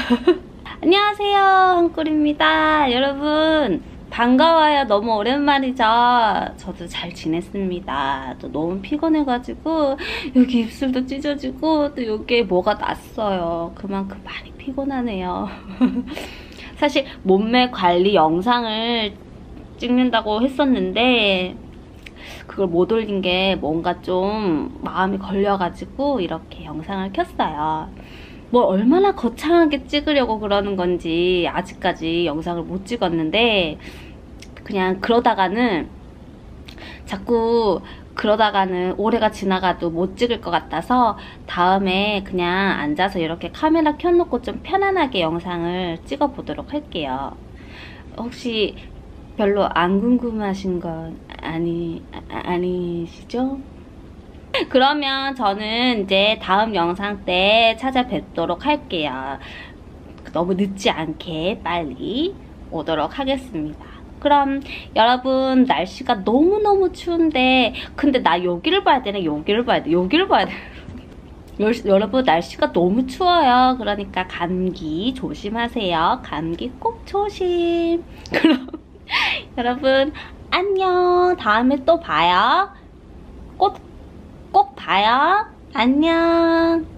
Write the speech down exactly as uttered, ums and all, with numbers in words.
안녕하세요, 한꿀입니다. 여러분 반가워요. 너무 오랜만이죠. 저도 잘 지냈습니다. 또 너무 피곤해가지고 여기 입술도 찢어지고 또 여기에 뭐가 났어요. 그만큼 많이 피곤하네요. 사실 몸매 관리 영상을 찍는다고 했었는데 그걸 못 올린 게 뭔가 좀 마음이 걸려가지고 이렇게 영상을 켰어요. 뭘 얼마나 거창하게 찍으려고 그러는 건지 아직까지 영상을 못 찍었는데 그냥 그러다가는 자꾸 그러다가는 올해가 지나가도 못 찍을 것 같아서 다음에 그냥 앉아서 이렇게 카메라 켜놓고 좀 편안하게 영상을 찍어보도록 할게요. 혹시 별로 안 궁금하신 건 아니, 아, 아니시죠? 그러면 저는 이제 다음 영상 때 찾아뵙도록 할게요. 너무 늦지 않게 빨리 오도록 하겠습니다. 그럼 여러분 날씨가 너무너무 추운데 근데 나 여기를 봐야 되네. 여기를 봐야 돼. 여기를 봐야 돼. 여러분 날씨가 너무 추워요. 그러니까 감기 조심하세요. 감기 꼭 조심. 그럼 여러분 안녕. 다음에 또 봐요. 꼭 꼭 봐요. 안녕.